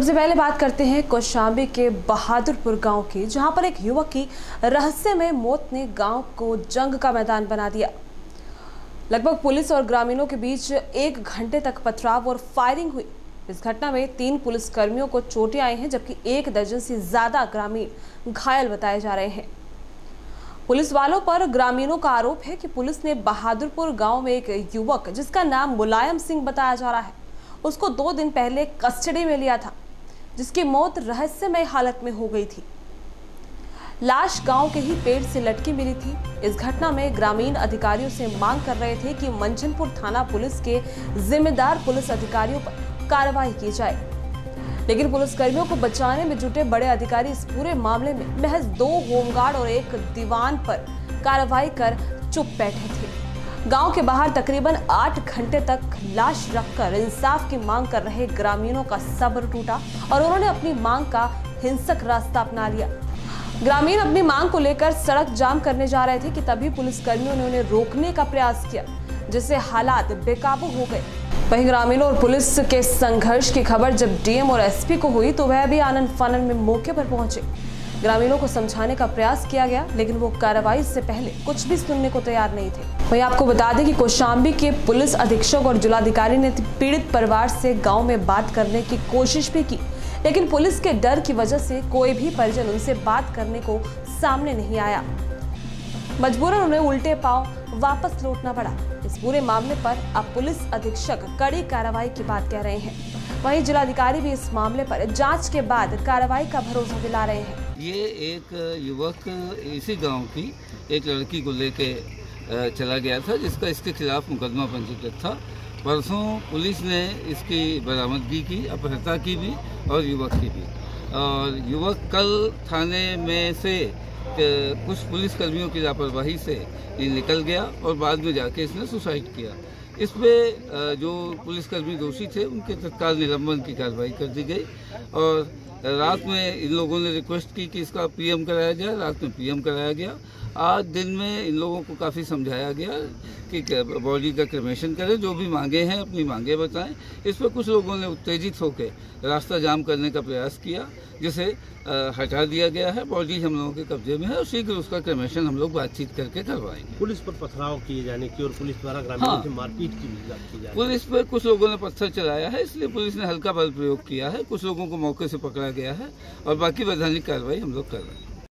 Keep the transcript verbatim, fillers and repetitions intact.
सबसे पहले बात करते हैं कौशांबी के बहादुरपुर गांव की, जहां पर एक युवक की रहस्यमय मौत ने गांव को जंग का मैदान बना दिया। लगभग पुलिस और ग्रामीणों के बीच एक घंटे तक पथराव और फायरिंग हुई। इस घटना में तीन पुलिसकर्मियों को चोटें आई हैं, जबकि एक दर्जन से ज्यादा ग्रामीण घायल बताए जा रहे हैं। पुलिस वालों पर ग्रामीणों का आरोप है कि पुलिस ने बहादुरपुर गांव में एक युवक, जिसका नाम मुलायम सिंह बताया जा रहा है, उसको दो दिन पहले कस्टडी में लिया था, जिसकी मौत रहस्यमय हालत में हो गई थी। लाश गांव के ही पेड़ से लटकी मिली थी। इस घटना में ग्रामीण अधिकारियों से मांग कर रहे थे कि मंझनपुर थाना पुलिस के जिम्मेदार पुलिस अधिकारियों पर कार्रवाई की जाए, लेकिन पुलिसकर्मियों को बचाने में जुटे बड़े अधिकारी इस पूरे मामले में महज दो होमगार्ड और एक दीवान पर कार्रवाई कर चुप बैठे थे। गांव के बाहर तकरीबन आठ घंटे तक लाश रखकर इंसाफ की मांग कर रहे ग्रामीणों का सब्र टूटा और उन्होंने अपनी मांग का हिंसक रास्ता अपना लिया। ग्रामीण अपनी मांग को लेकर सड़क जाम करने जा रहे थे कि तभी पुलिसकर्मियों ने उन्हें रोकने का प्रयास किया, जिससे हालात बेकाबू हो गए। वहीं ग्रामीणों और पुलिस के संघर्ष की खबर जब डीएम और एसपी को हुई तो वह भी आनन फानन में मौके पर पहुंचे। ग्रामीणों को समझाने का प्रयास किया गया, लेकिन वो कार्रवाई से पहले कुछ भी सुनने को तैयार नहीं थे। वहीं आपको बता दें कि कौशांबी के पुलिस अधीक्षक और जिलाधिकारी ने पीड़ित परिवार से गांव में बात करने की कोशिश भी की, लेकिन पुलिस के डर की वजह से कोई भी परिजन उनसे बात करने को सामने नहीं आया। मजबूरन उन्हें उल्टे पांव वापस लौटना पड़ा। इस पूरे मामले पर अब पुलिस अधीक्षक कड़ी कार्रवाई की बात कह रहे हैं। वहीं जिलाधिकारी भी इस मामले पर जांच के बाद कार्रवाई का भरोसा दिला रहे हैं। ये एक युवक इसी गांव की एक लड़की को लेके चला गया था, जिसका इसके खिलाफ मुकदमा पंजीकृत था। परसों पुलिस ने इसकी बरामदगी की, अपहृता की भी और युवक की भी। और युवक कल थाने में से कुछ पुलिसकर्मियों की लापरवाही से ये निकल गया और बाद में जाके इसने सुसाइड किया। इस पे जो पुलिसकर्मी दोषी थे उनके तत्काल निलंबन की कार्रवाई कर दी गई और रात में इन लोगों ने रिक्वेस्ट की कि इसका पीएम कराया जाए। रात में पीएम कराया गया। आज दिन में इन लोगों को काफ़ी समझाया गया कि बॉडी का क्रेमेशन करें, जो भी मांगे हैं अपनी मांगे बताएं। इस पर कुछ लोगों ने उत्तेजित होकर रास्ता जाम करने का प्रयास किया, जिसे हटा दिया गया है। बॉडी हम लोगों के कब्जे में है और शीघ्र उसका क्रेमेशन हम लोग बातचीत करके करवाएंगे। पुलिस पर पथराव किए जाने की और पुलिस द्वारा ग्रामीणों हाँ, से मारपीट की की जाए। पुलिस पर कुछ लोगों ने पत्थर चलाया है, इसलिए पुलिस ने हल्का बल प्रयोग किया है। कुछ लोगों को मौके से पकड़ा गया है और बाकी वैधानिक कार्रवाई हम लोग कर रहे हैं।